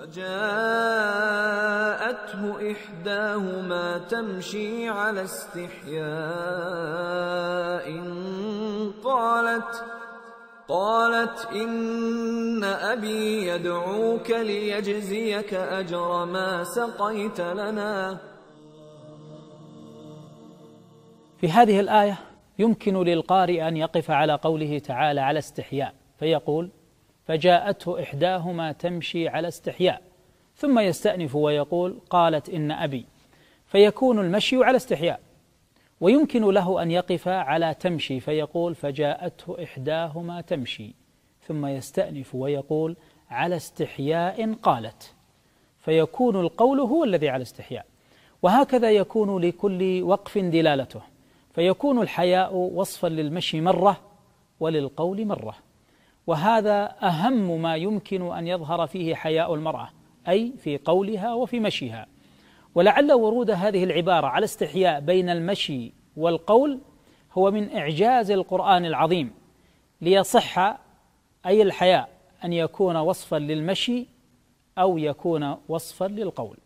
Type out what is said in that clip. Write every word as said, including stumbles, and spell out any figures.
فجاءته إحداهما تمشي على استحياء قالت قالت إن أبي يدعوك ليجزيك أجر ما سقيت لنا. في هذه الآية يمكن للقارئ أن يقف على قوله تعالى على استحياء فيقول فجاءته إحداهما تمشي على استحياء، ثم يستأنف ويقول قالت إن أبي، فيكون المشي على استحياء. ويمكن له أن يقف على تمشي فيقول فجاءته إحداهما تمشي، ثم يستأنف ويقول على استحياء قالت، فيكون القول هو الذي على استحياء. وهكذا يكون لكل وقف دلالته، فيكون الحياء وصفا للمشي مرة وللقول مرة. وهذا أهم ما يمكن أن يظهر فيه حياء المرأة، أي في قولها وفي مشيها. ولعل ورود هذه العبارة على استحياء بين المشي والقول هو من إعجاز القرآن العظيم، ليصح أي الحياء أن يكون وصفا للمشي أو يكون وصفا للقول.